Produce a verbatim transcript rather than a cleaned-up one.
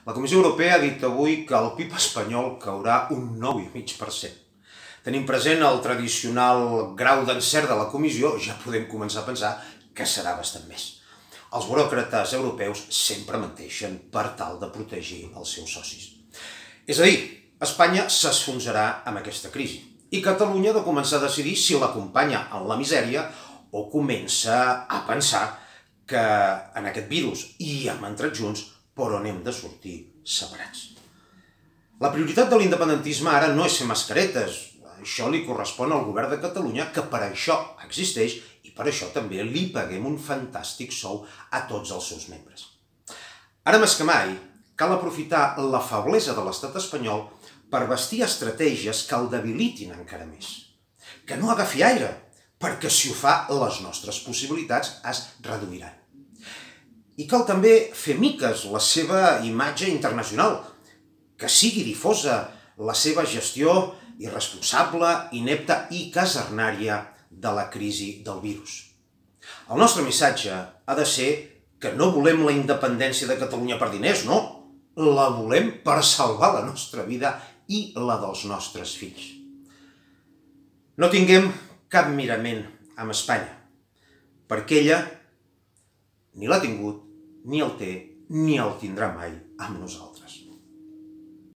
La Comissió Europea ha dit avui que el P I B espanyol caurà un nou coma cinc per cent. Tenint present el tradicional grau d'encert de la Comissió, ja podem començar a pensar que serà bastant més. Els buròcrates europeus sempre menteixen per tal de protegir els seus socis. És a dir, Espanya s'esfonsarà amb aquesta crisi i Catalunya ha de començar a decidir si l'acompanya en la misèria o comença a pensar que en aquest virus hi hem entrat junts, però n'hem de sortir separats. La prioritat de l'independentisme ara no és fer mascaretes. Això li correspon al govern de Catalunya, que per això existeix i per això també li paguem un fantàstic sou a tots els seus membres. Ara més que mai, cal aprofitar la feblesa de l'estat espanyol per bastir estratègies que el debilitin encara més. Que no agafi aire, perquè si ho fa, les nostres possibilitats es reduiran. I cal també fer miques la seva imatge internacional, que sigui difosa la seva gestió irresponsable, inepta i casernària de la crisi del virus. El nostre missatge ha de ser que no volem la independència de Catalunya per diners, no. La volem per salvar la nostra vida i la dels nostres fills. No tinguem cap mirament amb Espanya, perquè ella ni l'ha tingut, ni el té, ni el tindrà mai amb nosaltres.